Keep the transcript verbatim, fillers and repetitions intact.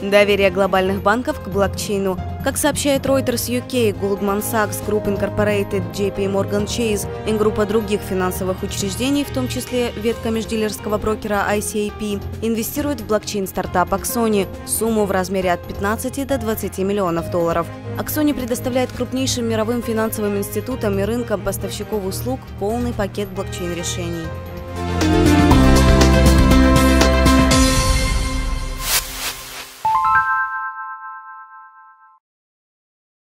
Доверие глобальных банков к блокчейну. Как сообщает Reuters ю кей, Goldman Sachs Group Incorporated, джей пи Morgan Chase и группа других финансовых учреждений, в том числе ветка междилерского брокера ай си эй пи, инвестирует в блокчейн-стартап Axoni сумму в размере от пятнадцати до двадцати миллионов долларов. Axoni предоставляет крупнейшим мировым финансовым институтам и рынкам поставщиков услуг полный пакет блокчейн-решений.